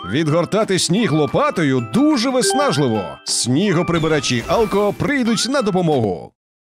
Відгортати сніг лопатою дуже виснажливо. Снігоприбирачі Алко прийдуть на допомогу.